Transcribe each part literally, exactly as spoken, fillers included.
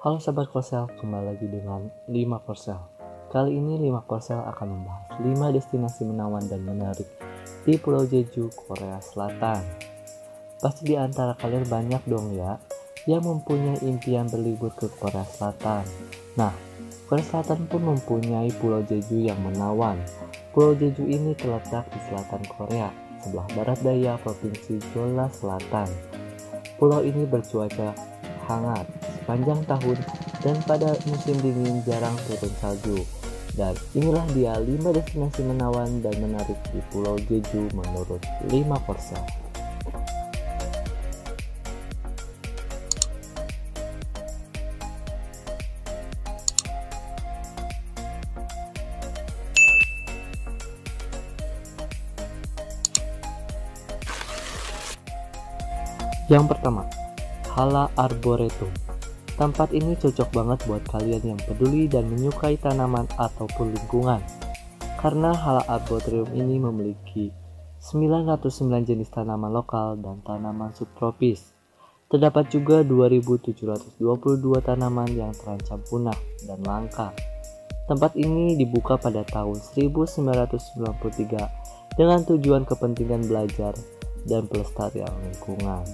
Halo sahabat Korsel, kembali lagi dengan lima Korsel. Kali ini lima Korsel akan membahas lima destinasi menawan dan menarik di Pulau Jeju, Korea Selatan. Pasti di antara kalian banyak dong ya yang mempunyai impian berlibur ke Korea Selatan. Nah, Korea Selatan pun mempunyai Pulau Jeju yang menawan. Pulau Jeju ini terletak di selatan Korea, sebelah barat daya Provinsi Jeolla Selatan. Pulau ini bercuaca hangat sepanjang tahun dan pada musim dingin jarang turun salju. Dan inilah dia lima destinasi menawan dan menarik di Pulau Jeju menurut lima Korsel. Yang pertama, Hala Arboretum. Tempat ini cocok banget buat kalian yang peduli dan menyukai tanaman ataupun lingkungan. Karena Hala Arboretum ini memiliki sembilan ratus sembilan jenis tanaman lokal dan tanaman subtropis. Terdapat juga dua ribu tujuh ratus dua puluh dua tanaman yang terancam punah dan langka. Tempat ini dibuka pada tahun seribu sembilan ratus sembilan puluh tiga dengan tujuan kepentingan belajar dan pelestarian lingkungan.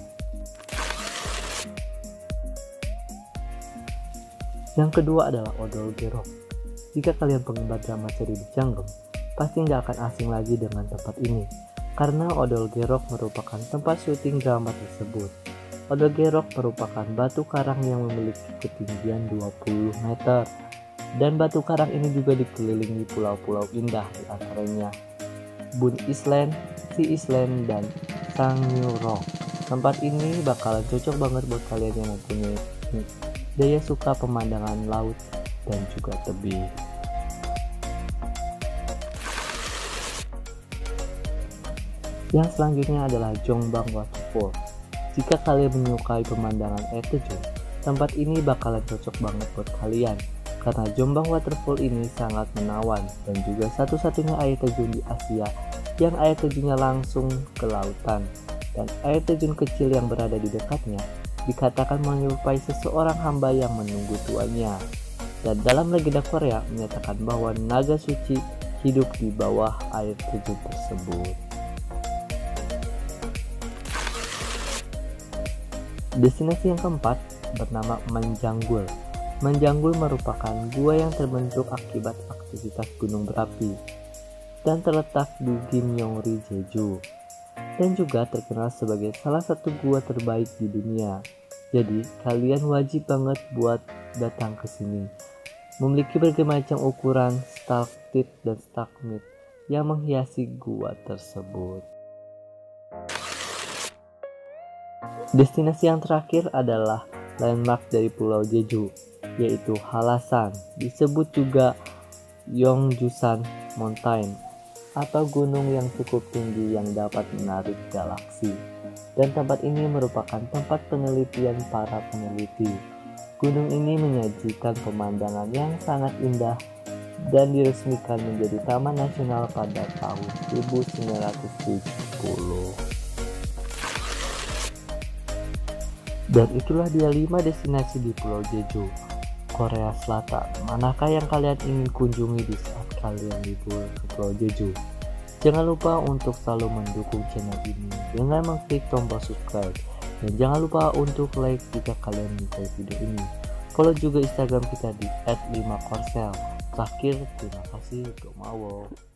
Yang kedua adalah Odol Gerok. Jika kalian penggemar drama seri di Janggem, pasti nggak akan asing lagi dengan tempat ini, karena Odol Gerok merupakan tempat syuting drama tersebut. Odol Gerok merupakan batu karang yang memiliki ketinggian dua puluh meter, dan batu karang ini juga dikelilingi pulau-pulau indah, di antaranya Bun Island, Sea Island, dan Sangyu Rock. Tempat ini bakalan cocok banget buat kalian yang mempunyai daya suka pemandangan laut dan juga tebing. Yang selanjutnya adalah Jongbang Waterfall. Jika kalian menyukai pemandangan air terjun, tempat ini bakalan cocok banget buat kalian karena Jongbang Waterfall ini sangat menawan dan juga satu-satunya air terjun di Asia yang air terjunnya langsung ke lautan, dan air terjun kecil yang berada di dekatnya dikatakan menyerupai seseorang hamba yang menunggu tuannya. Dan dalam legenda Korea menyatakan bahwa naga suci hidup di bawah air terjun tersebut. Destinasi yang keempat bernama Manjanggul. Manjanggul merupakan gua yang terbentuk akibat aktivitas gunung berapi dan terletak di Gimyeongri, Jeju, dan juga terkenal sebagai salah satu gua terbaik di dunia. Jadi kalian wajib banget buat datang ke sini. Memiliki berbagai macam ukuran stalaktit dan stalagmit yang menghiasi gua tersebut. Destinasi yang terakhir adalah landmark dari Pulau Jeju, yaitu Halasan, disebut juga Yeongjusan Mountain, atau gunung yang cukup tinggi yang dapat menarik galaksi. Dan tempat ini merupakan tempat penelitian para peneliti. Gunung ini menyajikan pemandangan yang sangat indah dan diresmikan menjadi Taman Nasional pada tahun seribu sembilan ratus tujuh puluh. Dan itulah dia lima destinasi di Pulau Jeju, Korea Selatan. Manakah yang kalian ingin kunjungi di saat kalian libur ke Pulau Jeju? Jangan lupa untuk selalu mendukung channel ini dengan mengklik tombol subscribe, dan jangan lupa untuk like jika kalian menyukai video ini. Follow juga Instagram kita di et lima korsel. Terakhir, terima kasih, Gomawo.